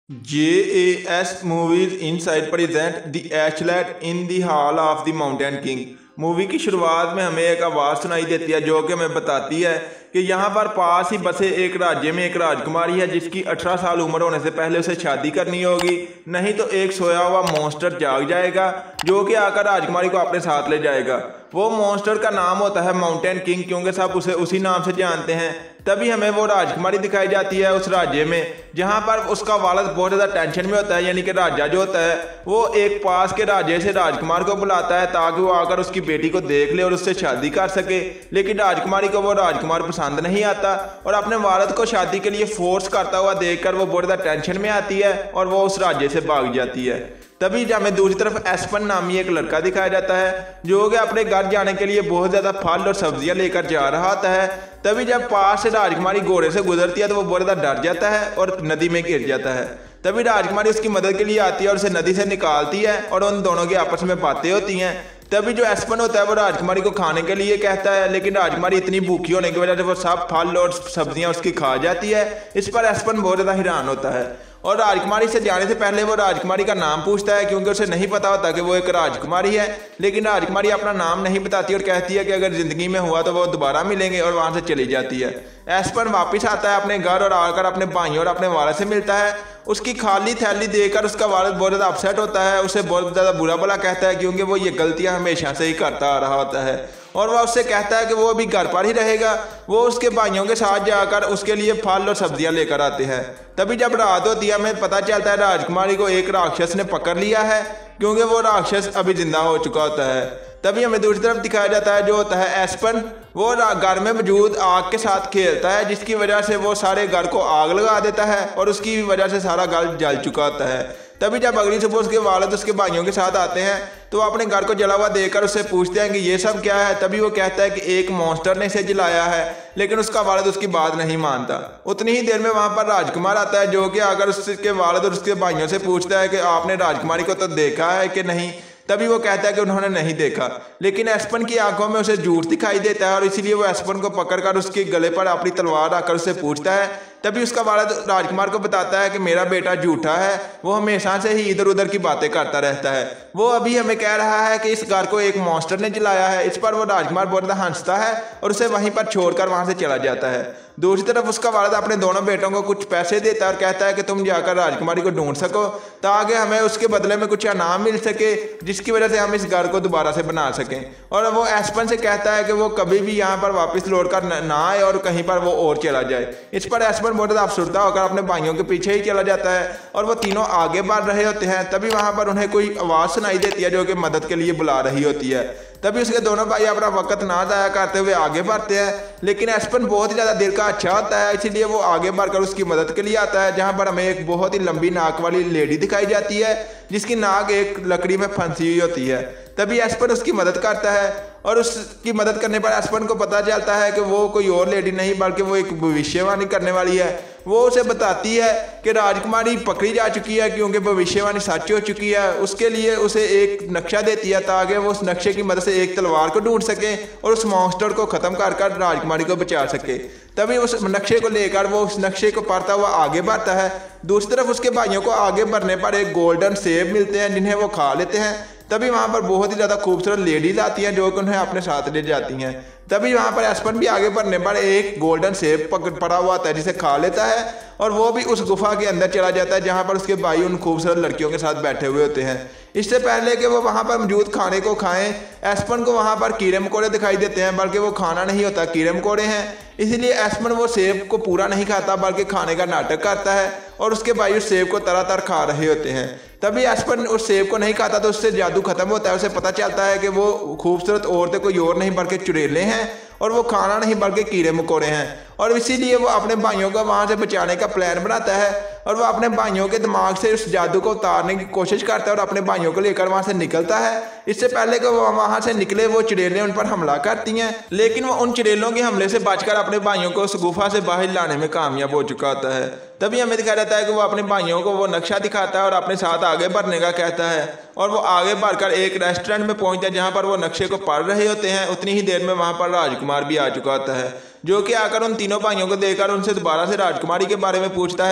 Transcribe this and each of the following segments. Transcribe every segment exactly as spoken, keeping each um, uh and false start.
J A S Movies Inside present The Ashlet in the Hall of the Mountain King। Movie की शुरुआत में हमें एक आवाज़ सुनाई देती है जो कि हमें बताती है कि यहाँ पर पास ही बसे एक राज्य में एक राजकुमारी है जिसकी अठारह साल उम्र होने से पहले उसे शादी करनी होगी, नहीं तो एक सोया हुआ मॉन्स्टर जाग जाएगा जो कि आकर राजकुमारी को अपने साथ ले जाएगा। वो मॉन्स्टर का नाम होता है माउंटेन किंग, क्योंकि सब उसे उसी नाम से जानते हैं। तभी हमें वो राजकुमारी दिखाई जाती है उस राज्य में जहाँ पर उसका वालिद बहुत ज़्यादा टेंशन में होता है, यानी कि राजा जो होता है वो एक पास के राज्य से राजकुमार को बुलाता है ताकि वो आकर उसकी बेटी को देख ले और उससे शादी कर सके। लेकिन राजकुमारी को वो राजकुमार पसंद नहीं आता और अपने वालिद को शादी के लिए फोर्स करता हुआ देखकर वो बहुत ज़्यादा टेंशन में आती है और वो उस राज्य से भाग जाती है। तभी हमें दूसरी तरफ एस्पन नामी एक लड़का दिखाया जाता है जो कि अपने घर जाने के लिए बहुत ज़्यादा फल और सब्जियां लेकर जा रहा होता है। तभी जब पास से राजकुमारी घोड़े से गुजरती है तो वो बहुत ज़्यादा डर जाता है और नदी में गिर जाता है। तभी राजकुमारी उसकी मदद के लिए आती है और उसे नदी से निकालती है और उन दोनों की आपस में बातें होती हैं। तभी जो एस्पन होता है वो राजकुमारी को खाने के लिए कहता है, लेकिन राजकुमारी इतनी भूखी होने की वजह से वो सब फल और सब्जियां उसकी खा जाती है। इस पर एस्पन बहुत ज़्यादा हैरान होता है और राजकुमारी से जाने से पहले वो राजकुमारी का नाम पूछता है क्योंकि उसे नहीं पता होता कि वो एक राजकुमारी है। लेकिन राजकुमारी अपना नाम नहीं बताती और कहती है कि अगर ज़िंदगी में हुआ तो वो दोबारा मिलेंगे और वहाँ से चली जाती है। एस्पन वापस आता है अपने घर और आकर अपने भाइयों और अपने वालिद से मिलता है। उसकी खाली थैली देखकर उसका वालिद बहुत ज़्यादा अपसेट होता है, उसे बहुत ज़्यादा बुरा भला कहता है क्योंकि वो ये गलतियाँ हमेशा से ही करता आ रहा होता है और वह उससे कहता है कि वो अभी घर पर ही रहेगा। वो उसके भाइयों के साथ जाकर उसके लिए फल और सब्जियां लेकर आते हैं। तभी जब रात होती है हमें पता चलता है राजकुमारी को एक राक्षस ने पकड़ लिया है क्योंकि वो राक्षस अभी जिंदा हो चुका होता है। तभी हमें दूसरी तरफ दिखाया जाता है जो होता है एस्पन, वो घर में मौजूद आग के साथ खेलता है जिसकी वजह से वो सारे घर को आग लगा देता है और उसकी वजह से सारा घर जल चुका होता है। तभी जब अगली सुबह उसके वालिद उसके भाइयों के साथ आते हैं तो अपने घर को जला हुआ देखकर उससे पूछते हैं कि ये सब क्या है। तभी वो कहता है कि एक मॉन्स्टर ने इसे जलाया है, लेकिन उसका वालिद उसकी बात नहीं मानता। उतनी ही देर में वहाँ पर राजकुमार आता है जो कि आकर उसके वालिद और उसके भाइयों से पूछता है कि आपने राजकुमारी को तो देखा है कि नहीं। तभी वो कहता है कि उन्होंने नहीं देखा, लेकिन एस्पन की आंखों में उसे झूठ दिखाई देता है और इसीलिए वो एस्पन को पकड़कर उसके गले पर अपनी तलवार रखकर उससे पूछता है। तभी उसका वालिद राजकुमार को बताता है कि मेरा बेटा झूठा है, वो हमेशा से ही इधर उधर की बातें करता रहता है। वो अभी हमें कह रहा है कि इस घर को एक मॉन्स्टर ने जलाया है। इस पर वो राजकुमार बहुत ज़्यादा हंसता है और उसे वहीं पर छोड़कर वहाँ से चला जाता है। दूसरी तरफ उसका वालिद अपने दोनों बेटों को कुछ पैसे देता है और कहता है कि तुम जाकर राजकुमारी को ढूंढ सको ताकि हमें उसके बदले में कुछ इनाम मिल सके जिसकी वजह से हम इस घर को दोबारा से बना सकें। और वो एस्पन से कहता है कि वो कभी भी यहाँ पर वापस लौट कर ना आए और कहीं पर वो और चला जाए। इस पर एस्पन बहुत ज़्यादा अफसरदा होकर अपने भाइयों के पीछे ही चला जाता है और वो तीनों आगे बढ़ रहे होते हैं। तभी वहाँ पर उन्हें कोई आवाज़ सुनाई देती है जो कि मदद के लिए बुला रही होती है। तभी उसके दोनों भाई अपना वक्त ना जाया करते हुए आगे बढ़ते हैं, लेकिन एस्पन बहुत ही ज़्यादा दिल का अच्छा होता है इसीलिए वो आगे बढ़कर उसकी मदद के लिए आता है। जहाँ पर हमें एक बहुत ही लंबी नाक वाली लेडी दिखाई जाती है जिसकी नाक एक लकड़ी में फंसी हुई होती है। तभी एस्पन उसकी मदद करता है और उसकी मदद करने पर एस्पन को पता चलता है कि वो कोई और लेडी नहीं बल्कि वो एक भविष्यवाणी करने वाली है। वो उसे बताती है कि राजकुमारी पकड़ी जा चुकी है क्योंकि भविष्यवाणी सच हो चुकी है। उसके लिए उसे एक नक्शा देती है ताकि वो उस नक्शे की मदद से एक तलवार को ढूंढ सके और उस मॉन्स्टर को ख़त्म कर कर राजकुमारी को बचा सके। तभी उस नक्शे को लेकर वो उस नक्शे को पढ़ता हुआ आगे बढ़ता है। दूसरी तरफ उसके भाइयों को आगे बढ़ने पर एक गोल्डन सेब मिलते हैं जिन्हें वो खा लेते हैं। तभी वहाँ पर बहुत ही ज़्यादा खूबसूरत लेडीज आती हैं जो कि उन्हें अपने साथ ले जाती हैं। तभी वहाँ पर एस्पन भी आगे बढ़ने पर एक गोल्डन सेब पड़ा हुआ आता है जिसे खा लेता है और वो भी उस गुफा के अंदर चला जाता है जहाँ पर उसके भाई उन खूबसूरत लड़कियों के साथ बैठे हुए होते हैं। इससे पहले कि वो वहाँ पर मौजूद खाने को खाएं, एस्पन को वहाँ पर कीड़े मकोड़े दिखाई देते हैं, बल्कि वो खाना नहीं होता कीड़े मकोड़े हैं। इसीलिए एस्पन वो सेब को पूरा नहीं खाता बल्कि खाने का नाटक करता है और उसके भाई उस सेब को तरह तरह खा रहे होते हैं। तभी एस्पन उस सेब को नहीं खाता तो उससे जादू खत्म होता है। उसे पता चलता है कि वो खूबसूरत औरतें कोई और नहीं बल्कि चुड़ैलें हैं और वो खाना नहीं बल्कि कीड़े मकोड़े हैं और इसीलिए वो अपने भाइयों को वहाँ से बचाने का प्लान बनाता है और वो अपने भाइयों के दिमाग से उस जादू को उतारने की कोशिश करता है और अपने भाइयों को लेकर वहाँ से निकलता है। इससे पहले कि वो वहाँ से निकले वो चुड़ैलें उन पर हमला करती हैं, लेकिन वो उन चुड़ैलों के हमले से बचकर अपने भाइयों को उस गुफा से बाहर लाने में कामयाब हो चुका होता है। तभी हमें दिखाया जाता है कि वो अपने भाइयों को वो नक्शा दिखाता है और अपने साथ आगे बढ़ने का कहता है और वो आगे बढ़कर एक रेस्टोरेंट में पहुंचता है जहाँ पर वो नक्शे को पढ़ रहे होते हैं। उतनी ही देर में वहाँ पर राजकुमार भी आ चुका होता है जो कि आकर उन तीनों भाइयों को देखकर उनसे दोबारा से राजकुमारी के बारे में पूछता है।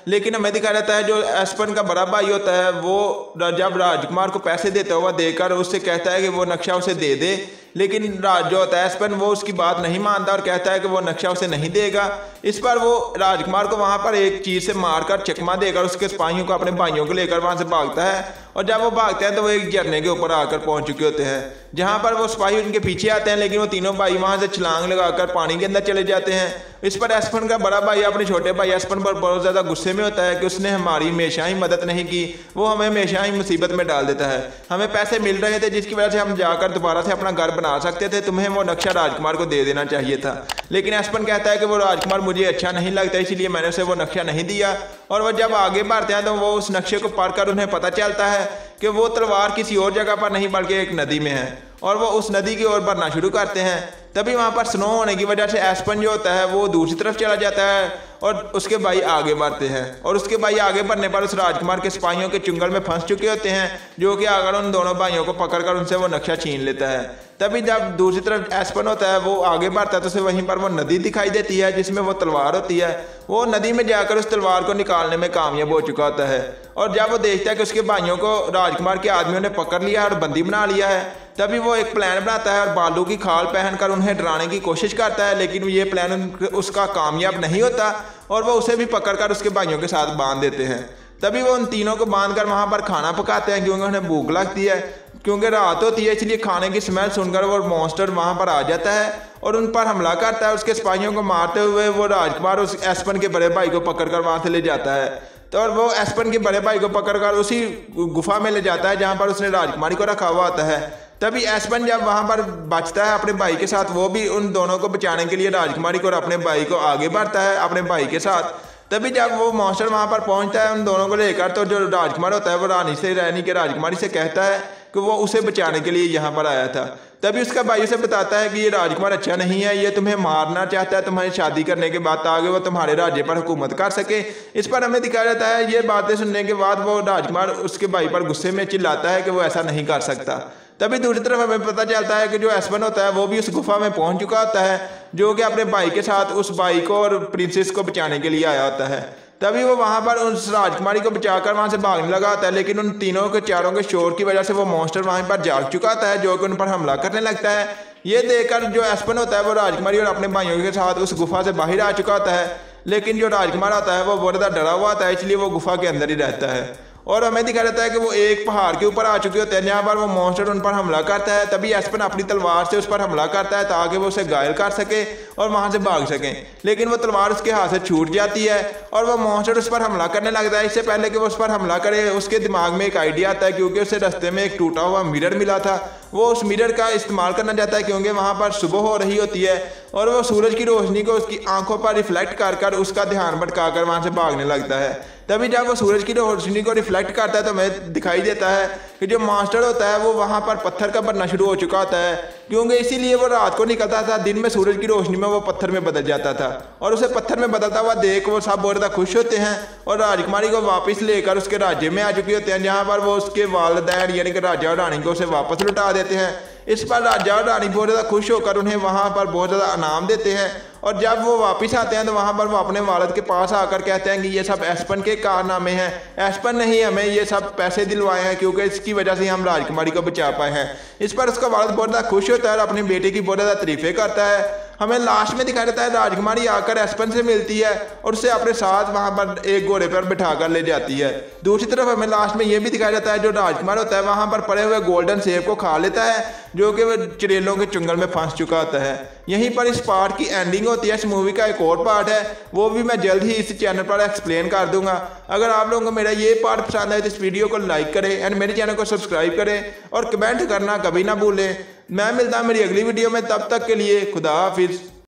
लेकिन हमें दिखाया जाता है जो एस्पन का बड़ा भाई होता है वो जब राजकुमार को पैसे देता हुआ देकर उससे कहता है कि वो नक्शा उसे दे दे, लेकिन राज जो होता है एस्पन वो उसकी बात नहीं मानता और कहता है कि वो नक्शा उसे नहीं देगा। इस पर वो राजकुमार को वहां पर एक चीज से मारकर चकमा देकर उसके सिपाहियों को अपने भाइयों को लेकर वहां से भागता है। और जब वो भागते हैं तो वो एक झरने के ऊपर आकर पहुंच चुके होते हैं, जहां पर वो सिपाही उनके पीछे आते हैं, लेकिन वो तीनों भाई वहां से छलांग लगाकर पानी के अंदर चले जाते हैं। इस पर एस्पन का बड़ा भाई अपने छोटे भाई एस्पन पर बहुत ज़्यादा गुस्से में होता है कि उसने हमारी हमेशा ही मदद नहीं की, वो हमें हमेशा ही मुसीबत में डाल देता है। हमें पैसे मिल रहे थे जिसकी वजह से हम जाकर दोबारा से अपना घर बना सकते थे, तुम्हें वो नक्शा राजकुमार को दे देना चाहिए था। लेकिन एस्पन कहता है कि वो राजकुमार मुझे अच्छा नहीं लगता, इसलिए मैंने उसे वो नक्शा नहीं दिया। और वह जब आगे बढ़ते हैं तो वो उस नक्शे को पढ़कर उन्हें पता चलता है कि वो तलवार किसी और जगह पर नहीं बल्कि एक नदी में है, और वो उस नदी की ओर बढ़ना शुरू करते हैं। तभी वहाँ पर स्नो होने की वजह से एस्पन जो होता है वो दूसरी तरफ चला जाता है और उसके भाई आगे बढ़ते हैं, और उसके भाई आगे बढ़ने पर उस राजकुमार के सिपाहियों के चुंगल में फंस चुके होते हैं, जो कि आकर उन दोनों भाइयों को पकड़कर उनसे वो नक्शा छीन लेता है। तभी जब दूसरी तरफ एस्पन होता है वो आगे बढ़ता है तो उसे वहीं पर वो नदी दिखाई देती है जिसमें वो तलवार होती है। वो नदी में जाकर उस तलवार को निकालने में कामयाब हो चुका होता है, और जब वो देखता है कि उसके भाइयों को राजकुमार के आदमियों ने पकड़ लिया है और बंदी बना लिया है, तभी वो एक प्लान बनाता है और बालू की खाल पहनकर उन्हें डराने की कोशिश करता है, लेकिन ये प्लान उसका कामयाब नहीं होता और वो उसे भी पकड़कर उसके भाइयों के साथ बांध देते हैं। तभी वो उन तीनों को बांधकर वहाँ पर खाना पकाते हैं क्योंकि उन्हें भूख लगती है, क्योंकि रात होती है, इसलिए खाने की स्मेल सुनकर वो मॉन्स्टर वहाँ पर आ जाता है और उन पर हमला करता है। उसके सिपाहियों को मारते हुए वो राजकुमार उस एस्पन के बड़े भाई को पकड़कर वहाँ से ले जाता है, तो और वो एस्पन के बड़े भाई को पकड़कर उसी गुफा में ले जाता है जहाँ पर उसने राजकुमारी को रखा हुआ होता है। तभी एस्पन जब वहाँ पर बचता है अपने भाई के साथ, वो भी उन दोनों को बचाने के लिए राजकुमारी को और अपने भाई को आगे बढ़ता है अपने भाई के साथ। तभी जब वो मॉन्स्टर वहाँ पर पहुँचता है उन दोनों को लेकर, तो जो राजकुमार होता है वो रानी से रानी के राजकुमारी से कहता है कि वो उसे बचाने के लिए यहाँ पर आया था। तभी उसका भाई उसे बताता है कि ये राजकुमार अच्छा नहीं है, ये तुम्हें मारना चाहता है, तुम्हारी शादी करने के बाद आगे वो तुम्हारे राज्य पर हुकूमत कर सके। इस पर हमें दिखाया जाता है ये बातें सुनने के बाद वो राजकुमार उसके भाई पर गुस्से में चिल्लाता है कि वो ऐसा नहीं कर सकता। तभी दूसरी तरफ हमें पता चलता है कि जो एस्पन होता है वो भी उस गुफा में पहुंच चुका होता है, जो कि अपने भाई के साथ उस भाई को और प्रिंसेस को बचाने के लिए आया होता है। तभी वो वहां पर उस राजकुमारी को बचाकर वहां से भागने लगा होता है, लेकिन उन तीनों के चारों के शोर की वजह से वो मॉन्स्टर वहां पर जाग चुका होता है, जो कि उन पर हमला करने लगता है। ये देखकर जो एस्पन होता है वो राजकुमारी और अपने भाइयों के साथ उस गुफा से बाहर आ चुका होता है, लेकिन जो राजकुमार होता है वो बहुत ज़्यादा डरा हुआ होता है, इसलिए वो गुफा के अंदर ही रहता है। और हमें दिखाया जाता है कि वो एक पहाड़ के ऊपर आ चुके होते हैं जहाँ पर वो मॉन्स्टर उन पर हमला करता है। तभी एस्पन अपनी तलवार से उस पर हमला करता है ताकि वो उसे घायल कर सके और वहाँ से भाग सके, लेकिन वो तलवार उसके हाथ से छूट जाती है और वो मॉन्स्टर उस पर हमला करने लगता है। इससे पहले कि वो उस पर हमला करे उसके दिमाग में एक आइडिया आता है, क्योंकि उसे रास्ते में एक टूटा हुआ मिरर मिला था। वो उस मिरर का इस्तेमाल करना चाहता है क्योंकि वहाँ पर सुबह हो रही होती है और वो सूरज की रोशनी को उसकी आंखों पर रिफ्लेक्ट कर कर उसका ध्यान भटकाकर वहाँ से भागने लगता है। तभी जब वो सूरज की रोशनी को रिफ्लेक्ट करता है तो हमें दिखाई देता है कि जो मास्टर होता है वो वहाँ पर पत्थर का बनना शुरू हो चुका होता है, क्योंकि इसीलिए वो रात को निकलता था, दिन में सूरज की रोशनी में वो पत्थर में बदल जाता था। और उसे पत्थर में बदलता हुआ देख वो सब बहुत ज़्यादा खुश होते हैं और राजकुमारी को वापस लेकर उसके राज्य में आ चुके होते हैं, जहाँ पर वो उसके वालिदैन यानी कि राजा और रानी को उसे वापस लौटा देते हैं। इस पर राजा और रानी बहुत ज़्यादा खुश होकर उन्हें वहाँ पर बहुत ज़्यादा इनाम देते हैं, और जब वो वापस आते हैं तो वहाँ पर वो अपने वालिद के पास आकर कहते हैं कि ये सब एस्पन के कारनामे हैं, एस्पन ने ही हमें ये सब पैसे दिलवाए हैं क्योंकि इसकी वजह से हम राजकुमारी को बचा पाए हैं। इस पर उसका वालिद बहुत ज़्यादा खुश होता है और अपनी बेटे की बहुत ज़्यादा तारीफें करता है। हमें लास्ट में दिखाया जाता है राजकुमारी आकर एस्पन से मिलती है और उसे अपने साथ वहाँ पर एक घोड़े पर बिठा कर ले जाती है। दूसरी तरफ हमें लास्ट में ये भी दिखाया जाता है जो राजकुमार होता है वहाँ पर पड़े हुए गोल्डन सेब को खा लेता है, जो कि वह चुड़ैलों के चुंगल में फंस चुका होता है। यहीं पर इस पार्ट की एंडिंग होती है। इस मूवी का एक और पार्ट है, वो भी मैं जल्द ही इस चैनल पर एक्सप्लेन कर दूंगा। अगर आप लोगों को मेरा ये पार्ट पसंद आए तो इस वीडियो को लाइक करें एंड मेरे चैनल को सब्सक्राइब करें और कमेंट करना कभी ना भूलें। मैं मिलता हूँ मेरी अगली वीडियो में, तब तक के लिए खुदा हाफिज़।